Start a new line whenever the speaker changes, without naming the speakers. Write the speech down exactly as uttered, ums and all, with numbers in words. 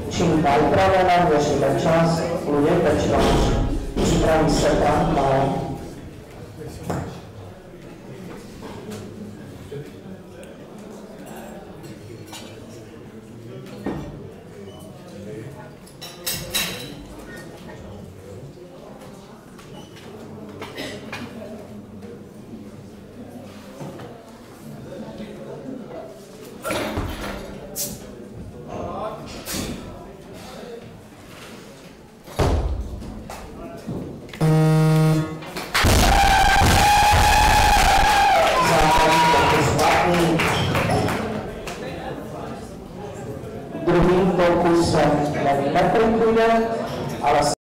Čím připravená věří ve čas, lidé ve čas. Připraví se tam, ale